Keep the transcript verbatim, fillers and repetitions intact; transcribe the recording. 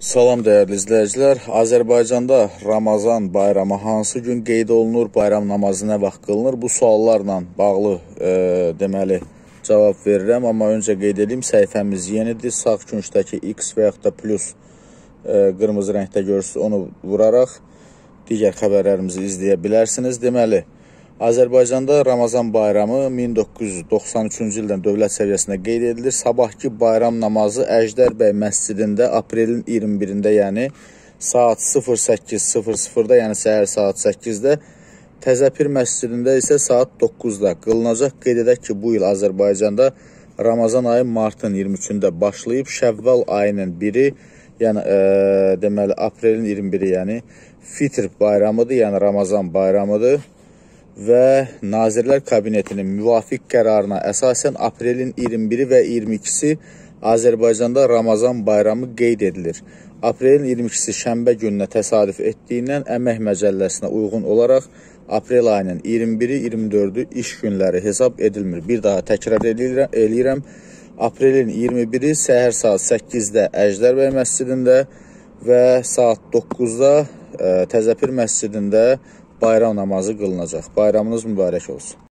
Salam dəyərli izləyicilər. Azərbaycanda Ramazan bayramı hansı gün qeyd olunur, bayram namazı nə vaxt qılınır? Bu suallarla bağlı e, deməli cavab verirəm. Amma öncə qeyd edeyim, səhifəmiz yenidir. Sağ küncdəki X və yaxud da plus e, qırmızı rəngdə görürsünüz, onu vuraraq digər xəbərlərimizi izləyə bilərsiniz. Deməli, Azərbaycanda Ramazan bayramı min doqquz yüz doxsan üçüncü ildən dövlət səviyyəsində qeyd edilir. Sabahki bayram namazı Əjdərbəy məscidində aprelin iyirmi birində, yəni saat sıfır səkkiz sıfır sıfırda, yəni səhər saat səkkizdə, Təzəpir məscidində isə saat doqquzda qılınacaq. Qeyd edək ki, bu il Azərbaycanda Ramazan ayı martın iyirmi üçündə başlayıb, Şəvval ayının biri, yəni e, deməli aprelin iyirmi biri, yəni Fitr bayramıdır, yəni Ramazan bayramıdır. Və Nazirlər Kabinetinin müvafiq qərarına əsasən aprelin iyirmi biri və iyirmi ikisi Azərbaycanda Ramazan bayramı qeyd edilir. Aprelin iyirmi ikisi şənbə gününə təsadüf etdiyindən Əmək Məcəlləsinə uyğun olaraq aprel ayının iyirmi biri iyirmi dördü iş günləri hesab edilmir. Bir daha təkrar eləyirəm. Aprelin iyirmi biri səhər saat səkkizdə Əjdərbəy məscidində və saat doqquzda Təzəpir məscidində bayram namazı qılınacaq. Bayramınız mübarək olsun.